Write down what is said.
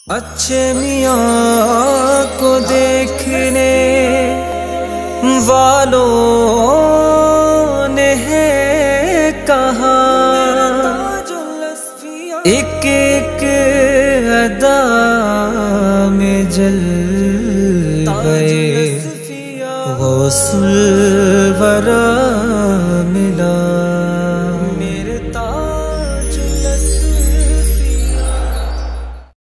अच्छे मियाँ को देखने वालों ने है कहा, एक एक अदा में जल गए गौसुल